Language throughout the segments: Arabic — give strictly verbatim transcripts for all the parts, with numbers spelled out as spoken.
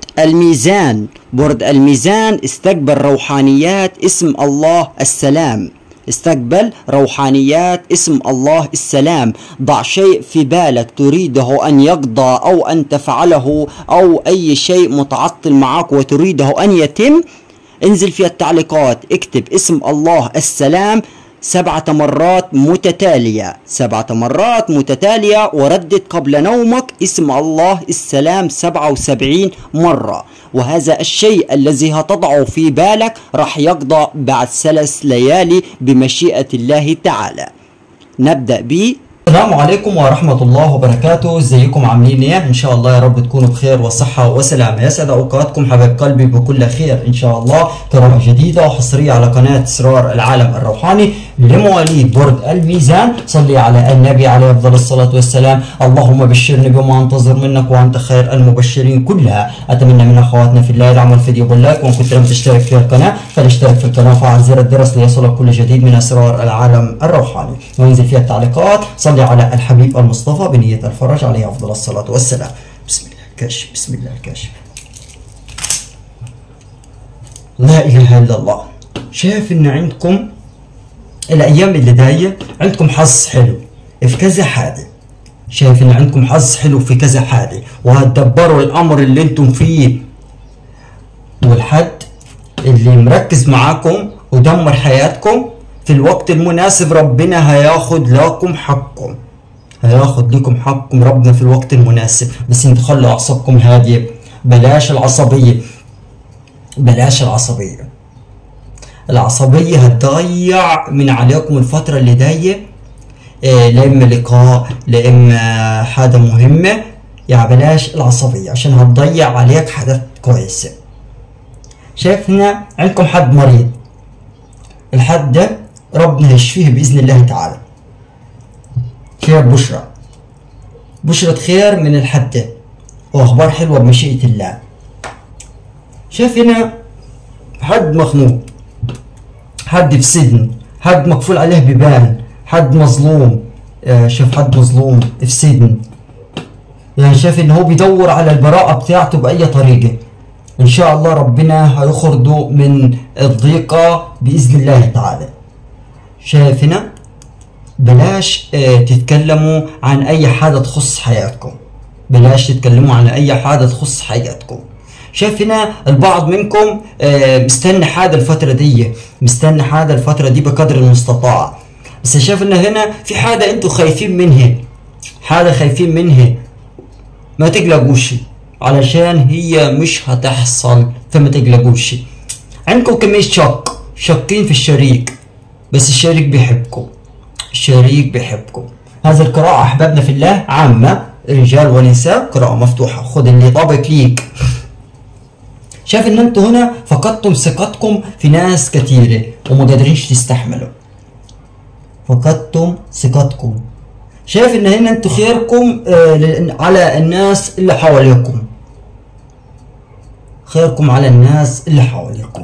الميزان. برج الميزان استقبل روحانيات اسم الله السلام. استقبل روحانيات اسم الله السلام. ضع شيء في بالك تريده أن يقضى أو أن تفعله أو أي شيء متعطل معك وتريده أن يتم، انزل في التعليقات اكتب اسم الله السلام سبعة مرات متتالية، سبعة مرات متتالية، وردد قبل نومك اسم الله السلام سبعة وسبعين مرة. وهذا الشيء الذي هتضعه في بالك راح يقضى بعد ثلاث ليالي بمشيئة الله تعالى. نبدأ ب السلام عليكم ورحمة الله وبركاته. ازيكم عاملين ايه؟ ان شاء الله يا رب تكونوا بخير وصحة وسلامة. يسعد اوقاتكم حبايب قلبي بكل خير ان شاء الله. قراءة جديدة وحصرية على قناة اسرار العالم الروحاني لمواليد برج الميزان. صلي على النبي عليه افضل الصلاة والسلام. اللهم بشرني بما انتظر منك وانت خير المبشرين كلها. اتمنى من اخواتنا في الله العمل فيديو باللايك، وان كنت لم تشترك في القناة فلاشترك في القناة وفعل زر الجرس ليصلك كل جديد من اسرار العالم الروحاني. وانزل فيها التعليقات صلي على الحبيب المصطفى بنية الفرج عليه أفضل الصلاة والسلام. بسم الله الكاشف، بسم الله الكاشف. لا إله إلا الله. شايف إن عندكم الأيام اللي جاية عندكم حظ حلو في كذا حاجة. شايف إن عندكم حظ حلو في كذا حاجة، وهتدبروا الأمر اللي أنتم فيه، والحد اللي مركز معاكم ودمر حياتكم في الوقت المناسب ربنا هياخد لكم حقكم، هياخد لكم حقكم ربنا في الوقت المناسب. بس انتوا خلوا اعصابكم هاديه، بلاش العصبيه، بلاش العصبيه. العصبيه هتضيع من عليكم الفتره اللي جايه، إيه، لا اما لقاء لا اما حاجه مهمه. يعني بلاش العصبيه عشان هتضيع عليك حاجات كويسه. شايف هنا عندكم حد مريض، الحد ده ربنا يشفيه باذن الله تعالى. خير بشرى، بشرة خير من الحد ده واخبار حلوه بمشيئه الله. شايف هنا حد مخنوق، حد في سجن، حد مقفول عليه بيبان، حد مظلوم. آه شايف حد مظلوم في سجن، يعني شايف ان هو بيدور على البراءه بتاعته باي طريقه. ان شاء الله ربنا هيخرجه من الضيقه باذن الله تعالى. شايف هنا بلاش اه تتكلموا عن اي حاجه تخص حياتكم، بلاش تتكلموا عن اي حاجه تخص حياتكم. شايف هنا البعض منكم اه مستني حاجه الفتره دي، مستني حاجه الفتره دي بقدر المستطاع. بس شايف ان هنا في حاجه انتوا خايفين منها، حاجه خايفين منها. ما تقلقوش علشان هي مش هتحصل، فما تقلقوش. عندكم كمية شك، شاكين في الشريك، بس الشريك بيحبكم، الشريك بيحبكم. هذه القراءة أحبابنا في الله عامة رجال ونساء، قراءة مفتوحة، خد اللي يطابق ليك. شايف إن أنتوا هنا فقدتم ثقتكم في ناس كتيرة وما قادرينش تستحملوا، فقدتم ثقتكم. شايف إن هنا أنتوا خيركم آه على الناس اللي حواليكم، خيركم على الناس اللي حواليكم.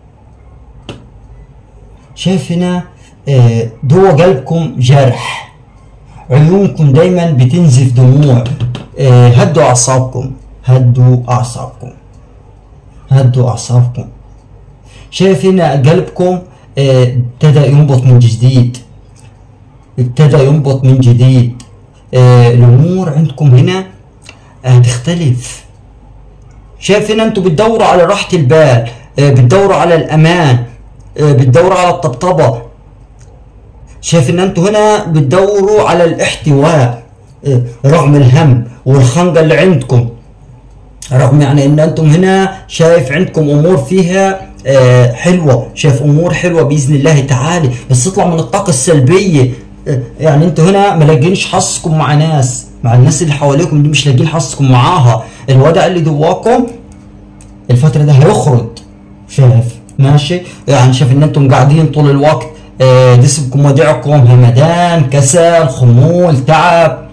شايف هنا آه جوه قلبكم جرح، عيونكم دايما بتنزف دموع. آه هدوا اعصابكم، هدوا اعصابكم، هدوا اعصابكم. شايف هنا قلبكم ابتدى آه ينبض من جديد، ابتدى ينبض من جديد. آه الامور عندكم هنا هتختلف. شايف هنا انتوا بتدوروا على راحة البال، بتدوروا على الامان، بتدوروا على الطبطبة. شايف ان انتوا هنا بتدوروا على الاحتواء رغم الهم والخنقة اللي عندكم، رغم يعني ان انتم هنا شايف عندكم امور فيها حلوة، شايف امور حلوة باذن الله تعالى. بس تطلع من الطاقة السلبية. يعني انتوا هنا ما لاقينش حظكم مع ناس، مع الناس اللي حواليكم دي مش لاقيين حظكم معاها. الوضع اللي جواكم الفترة ده هيخرج. شايف ماشي، يعني شايف ان انتم قاعدين طول الوقت آه جسمكم وجعكم، همدان، كسل، خمول، تعب،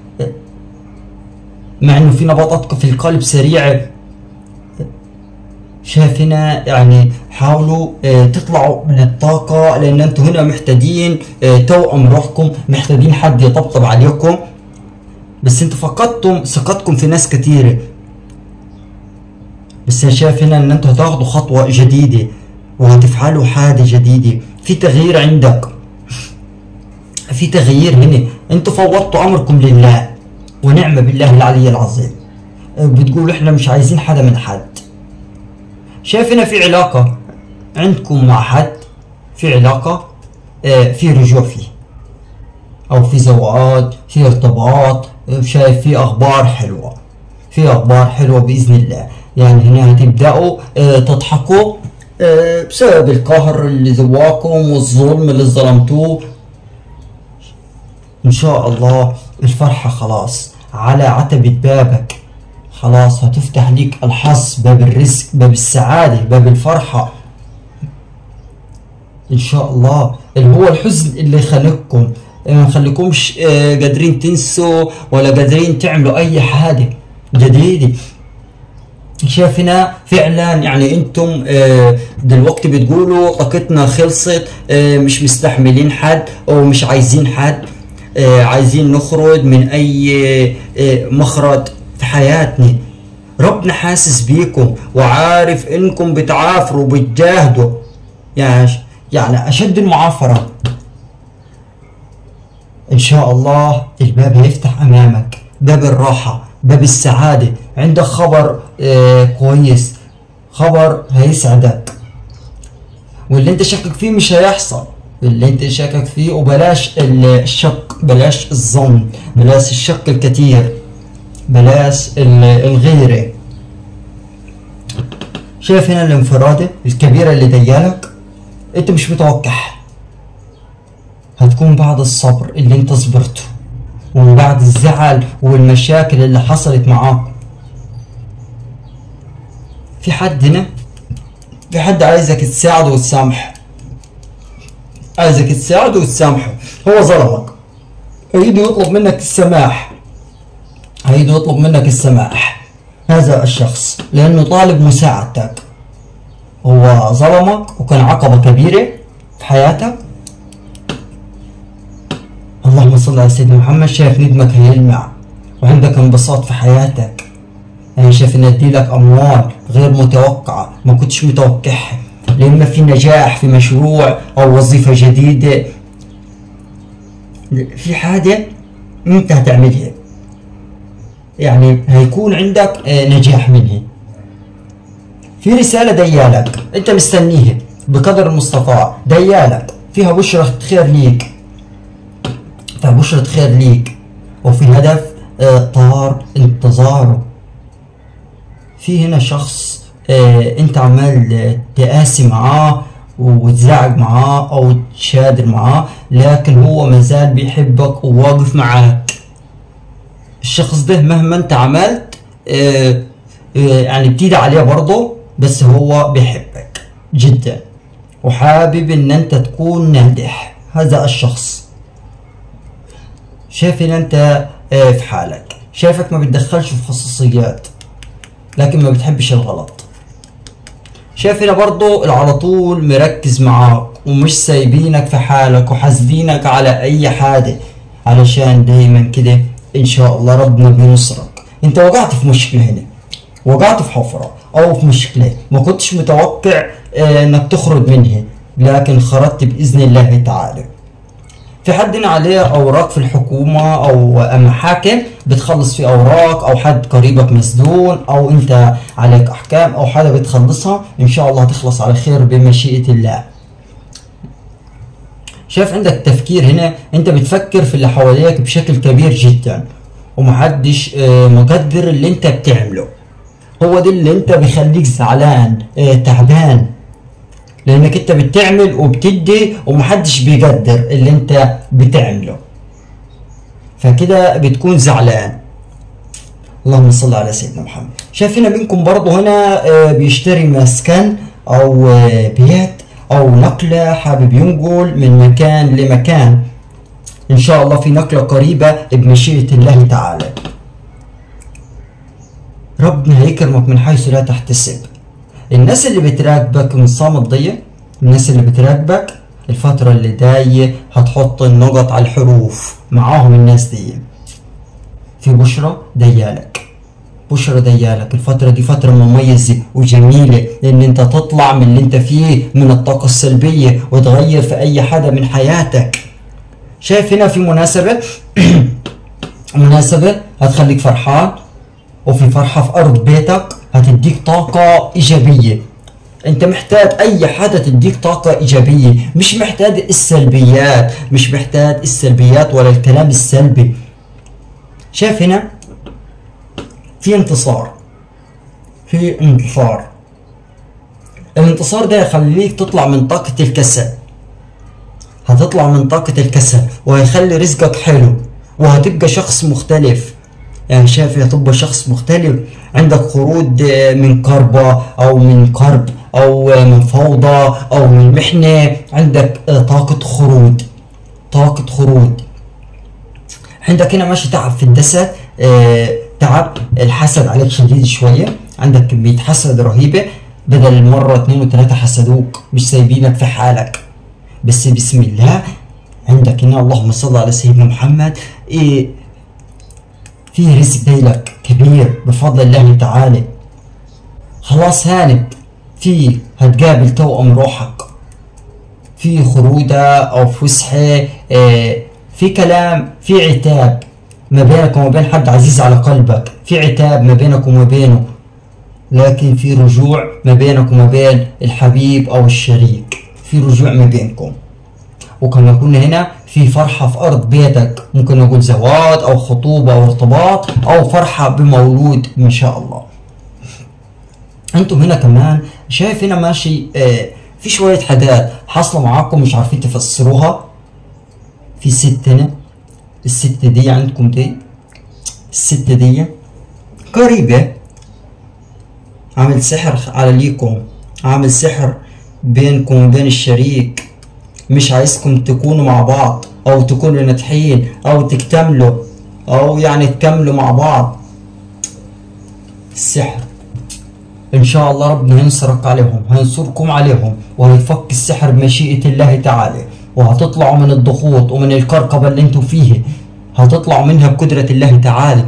مع انه في نبضات في القلب سريعة. شايف هنا يعني حاولوا آه تطلعوا من الطاقة، لان انتم هنا محتاجين آه توأم روحكم، محتاجين حد يطبطب عليكم. بس انتوا فقدتم ثقتكم في ناس كتيرة. بس انا شايف هنا ان انتوا هتاخدوا خطوة جديدة وهتفعلوا حاجة جديدة، في تغيير عندك، في تغيير هنا. انتوا فوضتوا امركم لله ونعم بالله العلي العظيم، بتقولوا احنا مش عايزين حدا من حد. شايف هنا في علاقة عندكم مع حد، في علاقة اه في رجوع فيه او في زواج، في ارتباط، شايف في اخبار حلوة، في اخبار حلوة باذن الله. يعني هنا هتبدأوا اه تضحكوا اه بسبب القهر اللي جواكم والظلم اللي ظلمتوه. ان شاء الله الفرحة خلاص على عتبة بابك، خلاص هتفتح ليك الحظ، باب الرزق، باب السعادة، باب الفرحة ان شاء الله. اللي هو الحزن اللي خليكم ما خليكمش قادرين تنسوا ولا قادرين تعملوا اي حاجة جديدة. شايف هنا فعلا يعني انتم دلوقتي بتقولوا طاقتنا خلصت، مش مستحملين حد او مش عايزين حد، عايزين نخرج من اي مخرج في حياتنا. ربنا حاسس بيكم وعارف انكم بتعافروا وبتجاهدوا، يعني يعني اشد المعافرة. ان شاء الله الباب هيفتح امامك، باب الراحة، باب السعادة. عندك خبر اه كويس، خبر هيسعدك، واللي انت شاكك فيه مش هيحصل، اللي انت شاكك فيه. وبلاش الشك، بلاش الظن، بلاش الشك الكتير، بلاش الغيرة. شايف هنا الانفرادة الكبيرة اللي ديالك، انت مش متوقع، هتكون بعد الصبر اللي انت صبرته ومن بعد الزعل والمشاكل اللي حصلت معاك. في حد هنا، في حد عايزك تساعده وتسامحه، عايزك تساعده وتسامحه. هو ظلمك، هيجي يطلب منك السماح، هيجي يطلب منك السماح هذا الشخص لانه طالب مساعدتك. هو ظلمك وكان عقبة كبيرة في حياتك. اللهم صل على سيدنا محمد. شايف ندمك هيلمع وعندك انبساط في حياتك. يعني شايف ان اديلك اموال غير متوقعة ما كنتش متوقعها، لما في نجاح في مشروع او وظيفة جديدة، في حاجة انت هتعملها، يعني هيكون عندك نجاح منها. في رسالة ديالك انت مستنيها بقدر المستطاع، ديالك فيها بشرة خير ليك، فيها بشرة خير ليك، وفي هدف طار انتظاره. في هنا شخص اه انت عمال تقاسي معاه وتزعج معاه او تشادر معاه، لكن هو مازال بيحبك وواقف معاك. الشخص ده مهما انت عملت اه اه يعني بتيجي عليه برضه، بس هو بيحبك جدا وحابب ان انت تكون ناجح. هذا الشخص شايف ان انت اه في حالك، شايفك ما بتدخلش في خصوصيات لكن ما بتحبش الغلط. شايف هنا برضو على طول مركز معاك ومش سايبينك في حالك وحاسدينك على اي حاجة، علشان دايما كده ان شاء الله ربنا بينصرك. انت وقعت في مشكلة هنا، وقعت في حفرة او في مشكلة ما كنتش متوقع اه انك تخرج منها، لكن خرجت باذن الله تعالى. في حد هنا عليه اوراق في الحكومة او محاكم بتخلص في اوراق، او حد قريبك مسجون، او انت عليك احكام او حاجة بتخلصها، ان شاء الله هتخلص على خير بمشيئة الله. شايف عندك تفكير هنا، انت بتفكر في اللي حواليك بشكل كبير جدا ومحدش مقدر اللي انت بتعمله. هو ده اللي انت بيخليك زعلان تعبان، لانك انت بتعمل وبتدي ومحدش بيقدر اللي انت بتعمله، فكده بتكون زعلان. اللهم صل على سيدنا محمد. شايف هنا منكم برضه هنا بيشتري مسكن او بيت او نقلة، حابب ينقل من مكان لمكان. ان شاء الله في نقلة قريبة بمشيئة الله تعالى. ربنا هيكرمك من حيث لا تحتسب. الناس اللي بتراقبك من صامت ضيق، الناس اللي بتراقبك الفترة اللي جاية هتحط النقط على الحروف معاهم. الناس دي في بشرة ديالك، بشرى ديالك الفترة دي فترة مميزة وجميلة ان انت تطلع من اللي انت فيه من الطاقة السلبية وتغير في اي حدا من حياتك. شايف هنا في مناسبة مناسبة هتخليك فرحان، وفي فرحة في ارض بيتك هتديك طاقة ايجابية. انت محتاج اي حدا تديك طاقة ايجابية، مش محتاج السلبيات، مش محتاج السلبيات ولا الكلام السلبي. شايف هنا في انتصار، في انتصار. الانتصار ده يخليك تطلع من طاقة الكسل، هتطلع من طاقة الكسل وهيخلي رزقك حلو وهتبقى شخص مختلف. يعني شايف هتبقى شخص مختلف، عندك خروج من كربة او من كرب او من فوضى او من محنة، عندك طاقة خروج، طاقة خروج. عندك هنا ماشي تعب في الجسد، اه تعب، الحسد عليك شديد شوية، عندك كمية حسد رهيبة، بدل المرة اتنين وتلاتة حسدوك مش سايبينك في حالك. بس بسم الله عندك هنا اللهم صل على سيدنا محمد، ايه في رزق جايلك كبير بفضل الله تعالى. خلاص هانت، في هتقابل توأم روحك، في خروجة او فسحة، اه في كلام، في عتاب ما بينك وما بين حد عزيز على قلبك، في عتاب ما بينك وما بينه، لكن في رجوع ما بينك وما بين الحبيب او الشريك، في رجوع ما بينكم. وكما قلنا هنا في فرحة في ارض بيتك، ممكن نقول زواج او خطوبة او ارتباط او فرحة بمولود ان شاء الله. انتم هنا كمان شايف هنا ماشي آه في شوية حاجات حاصلة معاكم مش عارفين تفسروها. في ست هنا، الست دي عندكم دي، الست دي قريبة، عامل سحر عليكم، عامل سحر بينكم وبين الشريك، مش عايزكم تكونوا مع بعض او تكونوا ناجحين او تكتملوا او يعني تكملوا مع بعض. السحر ان شاء الله ربنا هينصرك عليهم، هينصركم عليهم وهيفك السحر بمشيئة الله تعالى، وهتطلعوا من الضغوط ومن الكركبة اللي انتوا فيه، هتطلعوا منها بقدرة الله تعالى.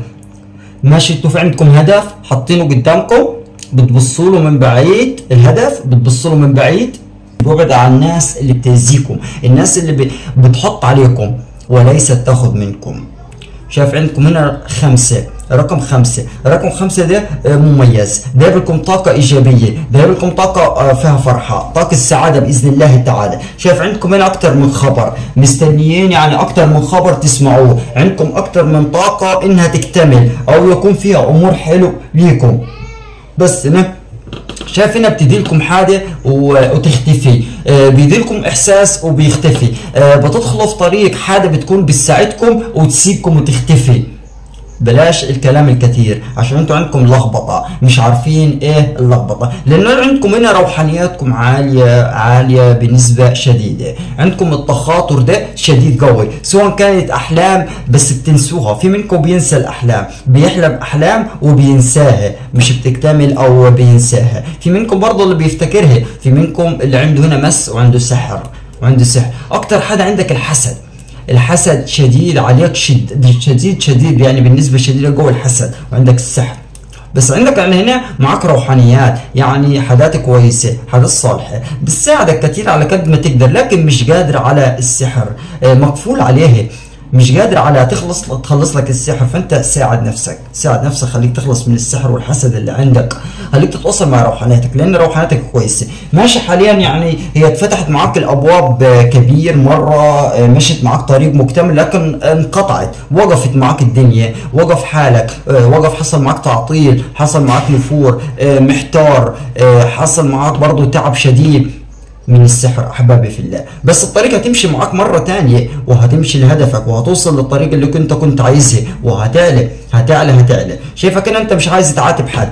ماشي انتوا في عندكم هدف حاطينه قدامكم، بتبصوا له من بعيد، الهدف بتبصوا له من بعيد، ببعد عن الناس اللي بتأذيكم، الناس اللي بتحط عليكم وليست تاخذ منكم. شايف عندكم هنا خمسة، رقم خمسة، رقم خمسة ده مميز، ده لكم طاقة إيجابية، ده لكم طاقة فيها فرحة، طاقة السعادة بإذن الله تعالى. شايف عندكم هنا أكتر من خبر مستنيين، يعني أكتر من خبر تسمعوه، عندكم أكتر من طاقة إنها تكتمل أو يكون فيها أمور حلو ليكم. بس هنا شايف هنا بتديلكم حاجة وتختفي، آه بيديلكم احساس وبيختفي، آه بتدخلوا في طريق حاجة بتكون بتساعدكم وتسيبكم وتختفي. بلاش الكلام الكثير عشان انتوا عندكم لخبطه، مش عارفين ايه اللخبطه، لان عندكم هنا روحانياتكم عاليه عاليه بنسبه شديده، عندكم التخاطر ده شديد قوي، سواء كانت احلام بس بتنسوها، في منكم بينسى الاحلام، بيحلم احلام وبينساها، مش بتكتمل او بينساها، في منكم برضه اللي بيفتكرها، في منكم اللي عنده هنا مس وعنده سحر وعنده سحر. اكتر حاجه عندك الحسد، الحسد شديد عليك، شد شديد شديد يعني بالنسبه شديده جوه الحسد، وعندك السحر. بس عندك يعني هنا معك روحانيات، يعني حاجات كويسه، حاجات صالحه بتساعدك كثير على قد ما تقدر، لكن مش قادر على السحر، مقفول عليه، مش قادر على تخلص تخلص لك السحر. فانت ساعد نفسك، ساعد نفسك، خليك تخلص من السحر والحسد اللي عندك، خليك تتواصل مع روحانيتك لان روحانيتك كويسه. ماشي حاليا يعني هي اتفتحت معاك الابواب كبير مره، مشت معاك طريق مكتمل، لكن انقطعت، وقفت معاك الدنيا، وقف حالك، وقف، حصل معاك تعطيل، حصل معاك نفور، محتار، حصل معاك برضه تعب شديد من السحر احبابي في الله. بس الطريق هتمشي معاك مره ثانيه وهتمشي لهدفك وهتوصل للطريق اللي كنت كنت عايزها، وهتعلى هتعلى هتعلى. شايفك ان انت مش عايز تعاتب حد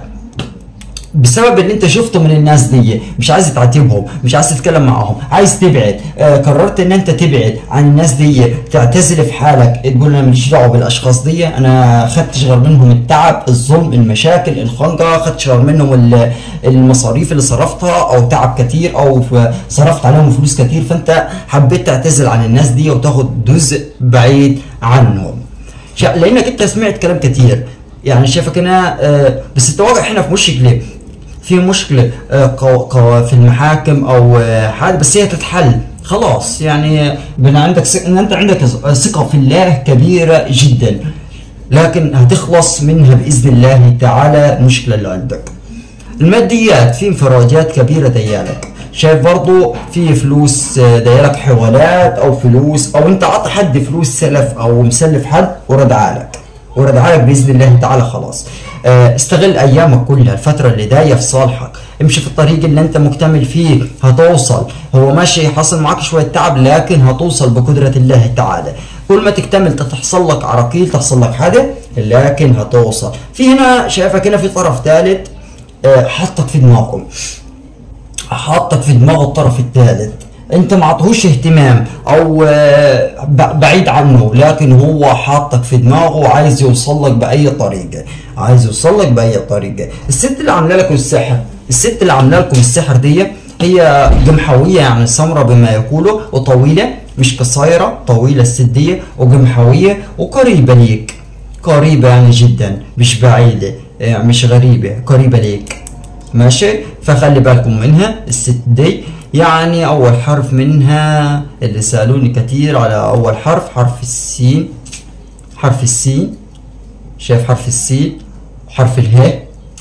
بسبب اللي انت شفته من الناس دي، مش عايز تعاتبهم، مش عايز تتكلم معاهم، عايز تبعد. آه قررت ان انت تبعد عن الناس دي، تعتزل في حالك، تقول انا ماليش دعوه بالاشخاص دي، انا خدتش غير منهم التعب، الظلم، المشاكل، الخنقه، خدتش غير منهم المصاريف اللي صرفتها او تعب كتير او صرفت عليهم فلوس كتير، فانت حبيت تعتزل عن الناس دي وتاخد جزء بعيد عنهم، لانك انت سمعت كلام كتير. يعني شايفك هنا آه بس انت واقع هنا في مشكله، في مشكله آه قو قو في المحاكم او آه حاجه، بس هي تتحل خلاص. يعني بنا عندك ان انت عندك ثقه في الله كبيره جدا، لكن هتخلص منها باذن الله تعالى المشكله اللي عندك. الماديات في انفراجات كبيره ديالك، شايف برضو في فلوس دايرك حوالات او فلوس، او انت عطي حد فلوس سلف او مسلف حد وردعالك وردعالك باذن الله تعالى خلاص. استغل ايامك كلها، الفتره اللي جايه في صالحك، امشي في الطريق اللي انت مكتمل فيه هتوصل. هو ماشي حصل معك شويه تعب لكن هتوصل بقدره الله تعالى. كل ما تكتمل تحصل لك عراقيل، تحصل لك حاجه لكن هتوصل. في هنا شايفك هنا في طرف ثالث حطك في دماغه، حاطك في دماغه الطرف الثالث، انت ما عطهوش اهتمام او بعيد عنه، لكن هو حاطك في دماغه وعايز يوصل لك باي طريقه، عايز يوصل لك باي طريقه. الست اللي عامله لكم السحر، الست اللي عامله لكم السحر دي هي جمحويه، يعني سمراء بما يقولوا، وطويله مش قصيره، طويله الست دي وجمحويه وقريبه ليك، قريبه يعني جدا مش بعيده، يعني مش غريبه، قريبه ليك ماشي. فخلي بالكم منها الست دي. يعني اول حرف منها اللي سالوني كتير على اول حرف، حرف السين، حرف السين، شايف حرف السين، حرف الهاء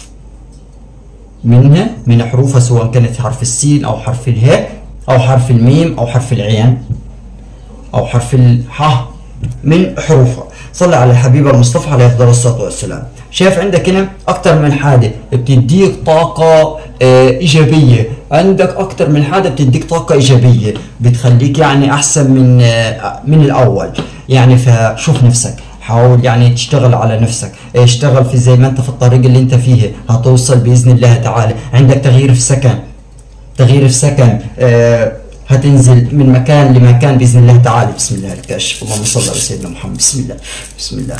منها من حروفها، سواء كانت حرف السين او حرف الهاء او حرف الميم او حرف العين او حرف الحاء من حروفها. صلي على الحبيب المصطفى عليه افضل الصلاه والسلام. شايف عندك هنا اكتر من حاجه بتديك طاقه اه ايجابيه، عندك اكتر من حاجه بتديك طاقه ايجابيه بتخليك يعني احسن من اه من الاول. يعني فشوف نفسك، حاول يعني تشتغل على نفسك، اشتغل في زي ما انت في الطريق اللي انت فيه هتوصل باذن الله تعالى. عندك تغيير في سكن، تغيير في سكن اه هتنزل من مكان لمكان باذن الله تعالى. بسم الله الكاشف، اللهم صل على سيدنا محمد. بسم الله بسم الله.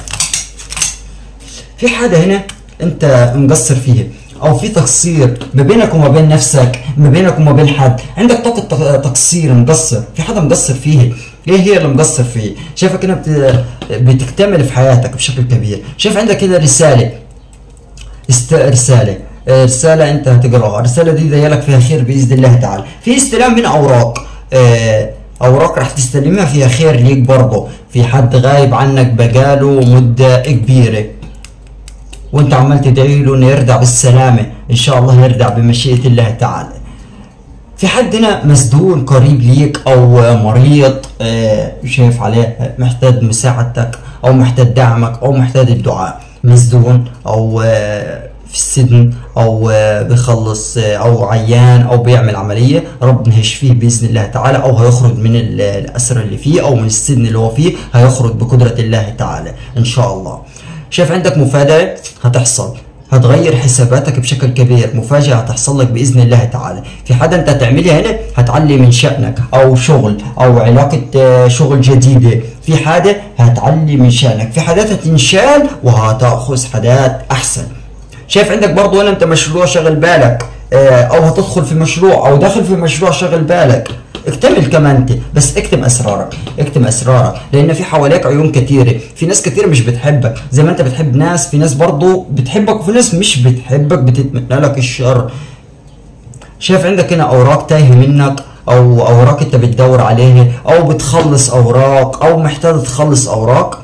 في حاجه هنا انت مقصر فيها او في تقصير ما بينك وما بين نفسك، ما بينك وما بين حد، عندك طاقه تقصير، مقصر في حاجه مقصر فيها. ايه هي اللي مقصر فيه؟ شايفك هنا بتكتمل في حياتك بشكل كبير. شايف عندك كده رساله، است... رساله رسالة انت هتقراها، الرسالة دي دايلك فيها خير بإذن الله تعالى. في استلام من أوراق، اه أوراق راح تستلمها فيها خير ليك برضه. في حد غايب عنك بقاله مدة كبيرة وانت عمال تدعي له انه يرجع بالسلامة، إن شاء الله يرجع بمشيئة الله تعالى. في حد هنا مسدون قريب ليك أو مريض، اه شايف عليه محتاج مساعدتك أو محتاج دعمك أو محتاج الدعاء، مسدون أو اه في السجن او بيخلص او عيان او بيعمل عمليه، ربنا هيشفيه باذن الله تعالى، او هيخرج من الاسر اللي فيه او من السجن اللي هو فيه، هيخرج بقدره الله تعالى ان شاء الله. شايف عندك مفاجاه هتحصل، هتغير حساباتك بشكل كبير، مفاجاه هتحصل لك باذن الله تعالى. في حاجه انت هتعملها هنا هتعلي من شانك، او شغل او علاقه شغل جديده، في حاجه هتعلي من شانك، في حاجات هتنشال وهتاخذ حاجات احسن. شايف عندك برضو هنا انت مشروع شغل بالك، اه او هتدخل في مشروع او داخل في مشروع شغل بالك، اكتمل كمان انت، بس اكتم اسرارك، اكتم اسرارك، لان في حواليك عيون كتيره، في ناس كتير مش بتحبك زي ما انت بتحب ناس، في ناس برضو بتحبك وفي ناس مش بتحبك بتتمنى لك الشر. شايف عندك هنا اوراق تايهه منك، او اوراق انت بتدور عليها، او بتخلص اوراق او محتاج تخلص اوراق،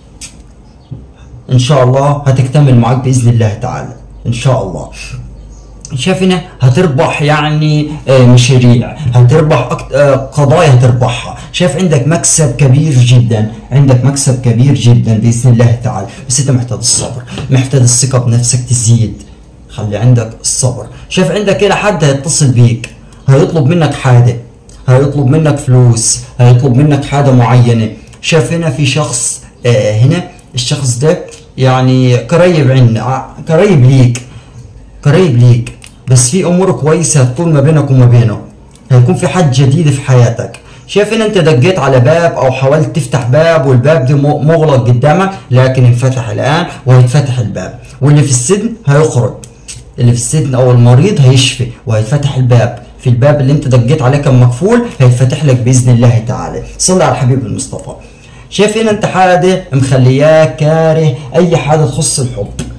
ان شاء الله هتكتمل معاك باذن الله تعالى ان شاء الله. شايف هنا هتربح يعني مشاريع، هتربح قضايا هتربحها. شايف عندك مكسب كبير جدا، عندك مكسب كبير جدا باذن الله تعالى، بس انت محتاج الصبر، محتاج الثقه بنفسك تزيد، خلي عندك الصبر. شايف عندك هنا حد هيتصل بيك هيطلب منك حاجه، هيطلب منك فلوس، هيطلب منك حاجه معينه. شايف هنا في شخص آه هنا الشخص ده يعني قريب عنا، قريب ليك، قريب ليك، بس في امور كويسه هتكون ما بينك وما بينه، هيكون في حد جديد في حياتك. شايف ان انت دقيت على باب او حاولت تفتح باب والباب ده مغلق قدامك، لكن انفتح الان وهيتفتح الباب، واللي في السجن هيخرج، اللي في السجن او المريض هيشفي وهيتفتح الباب، في الباب اللي انت دقيت عليه كان مقفول هيتفتح لك باذن الله تعالى. صلى على الحبيب المصطفى. شايف هنا انت حاجه مخلياك كاره اي حاجه تخص الحب،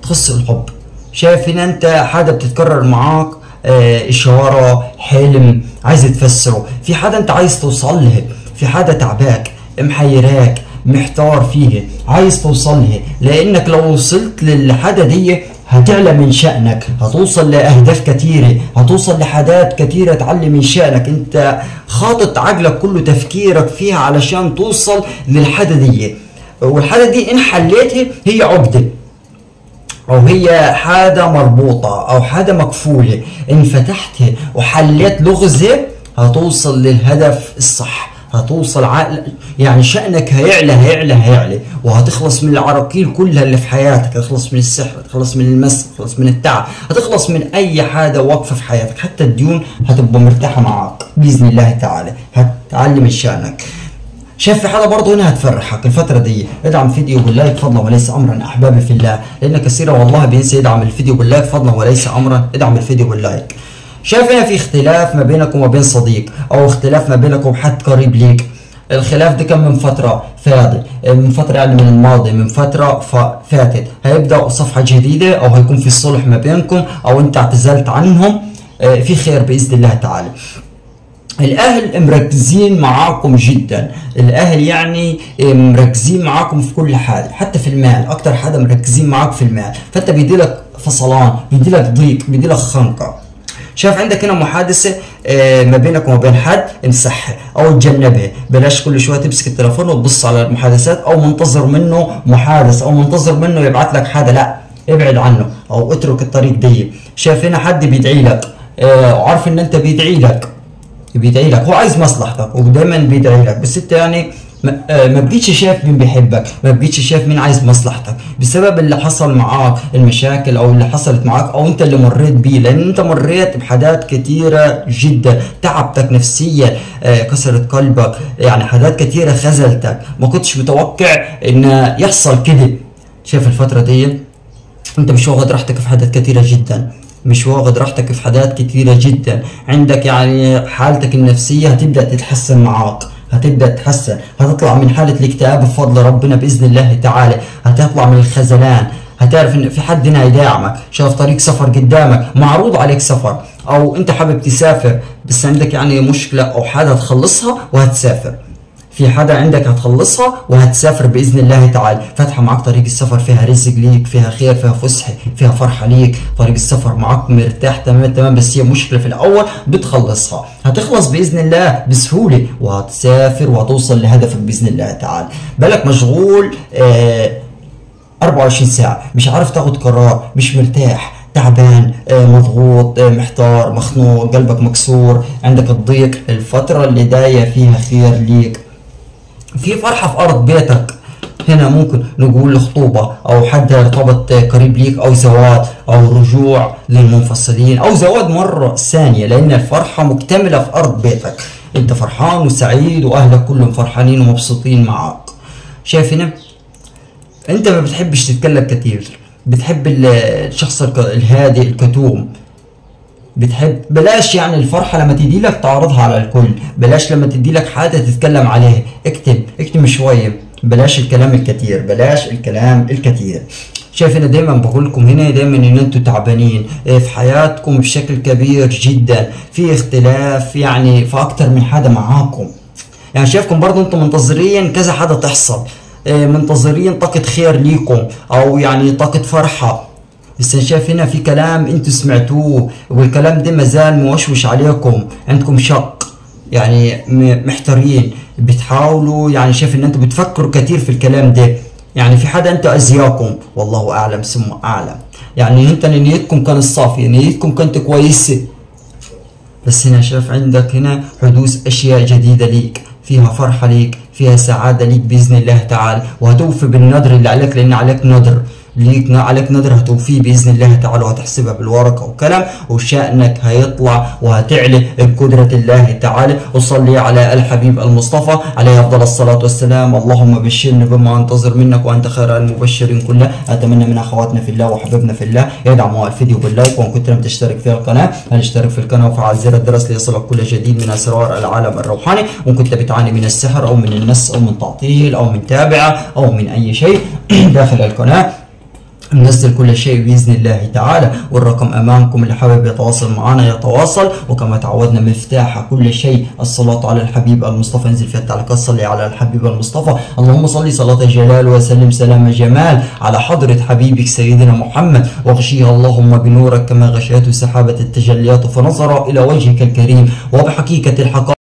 تخص الحب. شايف ان انت حاجه بتتكرر معاك، اه اشاره، حلم عايز تفسره، في حاجه انت عايز توصل لها، في حاجه تعباك محيراك محتار فيها عايز توصل لها، لانك لو وصلت للحاجه دي هتعلى من شأنك، هتوصل لأهداف كتيرة، هتوصل لحاجات كتيرة تعلي من شأنك. انت خاطط عقلك كله تفكيرك فيها علشان توصل للحاجة دي، والحاجة دي ان حليتها هي عقدة او هي حاجة مربوطة او حاجة مكفولة، ان فتحتها وحليت لغزة هتوصل للهدف الصح، هتوصل عقل يعني شأنك هيعلى هيعلى هيعلى، وهتخلص من العراقيل كلها اللي في حياتك، هتخلص من السحر، هتخلص من المس، هتخلص من التعب، هتخلص من اي حاجه واقفه في حياتك، حتى الديون هتبقى مرتاحه معاك باذن الله تعالى، هتعلي من شأنك. شايف في حاجه برضه هنا هتفرحك الفتره دي، ادعم فيديو باللايك فضلا وليس امرا احبابي في الله، لان كثيرا والله بينسى يدعم الفيديو باللايك فضلا وليس امرا، ادعم الفيديو باللايك. شايف هنا في اختلاف ما بينك وما بين صديق، او اختلاف ما بينك وبحد قريب ليك. الخلاف ده كان من فترة فاضل، من فترة يعني من الماضي، من فترة فاتت، هيبدأ صفحة جديدة او هيكون في صلح ما بينكم، او انت اعتزلت عنهم، في خير بإذن الله تعالى. الاهل مركزين معاكم جدا، الاهل يعني مركزين معاكم في كل حاجة، حتى في المال، اكتر حاجة مركزين معاك في المال، فانت بيديلك فصلان، بيديلك ضيق، بيديلك خنقة. شايف عندك هنا محادثه آه ما بينك وما بين حد، امسحها او تجنبها، بلاش كل شويه تمسك التليفون وتبص على المحادثات، او منتظر منه محادث، او منتظر منه يبعت لك حاجه، لا ابعد عنه او اترك الطريق دي. شايف هنا حد بيدعي لك، آه وعارف ان انت بيدعي لك بيدعي لك، هو عايز مصلحتك ودايما بيدعي لك، بس انت يعني ما بقيتش شايف مين بيحبك، ما بقيتش شايف مين عايز مصلحتك، بسبب اللي حصل معاك، المشاكل او اللي حصلت معاك، او انت اللي مريت بيه، لان انت مريت بحاجات كتيره جدا، تعبتك نفسيا، آه كسرت قلبك، يعني حاجات كتيره خذلتك، ما كنتش متوقع ان يحصل كده. شايف الفتره دي انت مش واخد راحتك في حاجات كتيره جدا، مش واخد راحتك في حاجات كتيره جدا، عندك يعني حالتك النفسيه هتبدا تتحسن معاك، هتبدا تتحسن، هتطلع من حاله الاكتئاب بفضل ربنا باذن الله تعالى، هتطلع من الخذلان، هتعرف ان في حد هنا هيدعمك. شايف طريق سفر قدامك، معروض عليك سفر، او انت حابب تسافر بس عندك يعني مشكله او حاجه هتخلصها وهتسافر، في حاجة عندك هتخلصها وهتسافر بإذن الله تعالى، فاتحة معاك طريق السفر، فيها رزق ليك، فيها خير، فيها فسحة، فيها فرحة ليك، طريق السفر معاك مرتاح تمام تمام، بس هي مشكلة في الأول بتخلصها، هتخلص بإذن الله بسهولة، وهتسافر وهتوصل لهدفك بإذن الله تعالى. بالك مشغول آه أربعة وعشرين ساعة، مش عارف تاخد قرار، مش مرتاح، تعبان، مضغوط، محتار، مخنوق، قلبك مكسور، عندك الضيق. الفترة اللي جاية فيها خير ليك، في فرحة في أرض بيتك، هنا ممكن نقول خطوبة أو حد ارتبط قريب ليك، أو زواج، أو رجوع للمنفصلين، أو زواج مرة ثانية، لأن الفرحة مكتملة في أرض بيتك، أنت فرحان وسعيد وأهلك كلهم فرحانين ومبسوطين معاك. شايف هنا أنت ما بتحبش تتكلم كتير، بتحب الشخص الهادئ الكتوم، بتحب بلاش يعني الفرحة لما تدي لك تعرضها على الكل، بلاش لما تدي لك حاجة تتكلم عليها، اكتم اكتم شوية، بلاش الكلام الكتير، بلاش الكلام الكتير. شايف انا دايما بقول لكم هنا دايما ان انتوا تعبانين في حياتكم بشكل كبير جدا، في اختلاف يعني في اكتر من حاجة معاكم، يعني شايفكم برضو انتم منتظرين كذا حاجة تحصل، منتظرين طاقة خير ليكم او يعني طاقة فرحة، بس شايف هنا في كلام انتوا سمعتوه، والكلام ده مازال موشوش عليكم، عندكم شق، يعني محتارين، بتحاولوا يعني شايف ان انتوا بتفكروا كتير في الكلام ده، يعني في حدا انتوا اذياكم، والله اعلم ثم اعلم، يعني انت نيتكم كانت صافية، نيتكم كانت كويسة، بس هنا شايف عندك هنا حدوث اشياء جديدة ليك، فيها فرحة ليك، فيها سعادة ليك بإذن الله تعالى، وهتوفي بالنذر اللي عليك، لأن عليك نذر، ليك عليك نذر هتوفيه بإذن الله تعالى، وهتحسبها بالورقة وكلام، وشأنك هيطلع وهتعلى بقدرة الله تعالى. وصلي على الحبيب المصطفى عليه أفضل الصلاة والسلام. اللهم بشرني بما أنتظر منك وأنت خير المبشرين كله. أتمنى من أخواتنا في الله وحبيبنا في الله يدعموا الفيديو باللايك، وإن كنت لم تشترك في القناة هنشترك في القناة وفعل زر الجرس ليصلك كل جديد من أسرار العالم الروحاني. وإن كنت بتعاني من السحر أو من المس أو من تعطيل أو من تابعة أو من أي شيء داخل القناة، ننزل كل شيء بإذن الله تعالى، والرقم أمامكم، اللي حابب يتواصل معنا يتواصل. وكما تعودنا مفتاح كل شيء الصلاة على الحبيب المصطفى، انزل في التعليقات صلي على الحبيب المصطفى. اللهم صل صلاة جلال وسلم سلام جمال على حضرة حبيبك سيدنا محمد، واغشيها اللهم بنورك كما غشيته سحابة التجليات، فنظر إلى وجهك الكريم وبحقيقة الحقائق